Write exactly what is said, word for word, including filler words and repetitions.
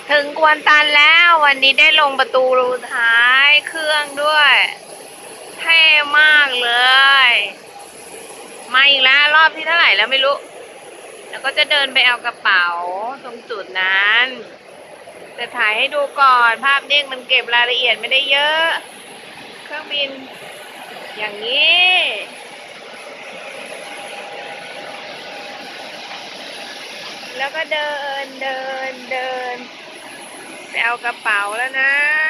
ถึงกวนตันแล้ววันนี้ได้ลงประตูท้ายเครื่องด้วยเท่มากเลยมาอีกแล้วรอบที่เท่าไหร่แล้วไม่รู้แล้วก็จะเดินไปเอากระเป๋าตรงจุดนั้นจะถ่ายให้ดูก่อนภาพนิ่งมันเก็บรายละเอียดไม่ได้เยอะเครื่องบินอย่างนี้แล้วก็เดินเดินเดินไปเอากระเป๋าแล้วนะ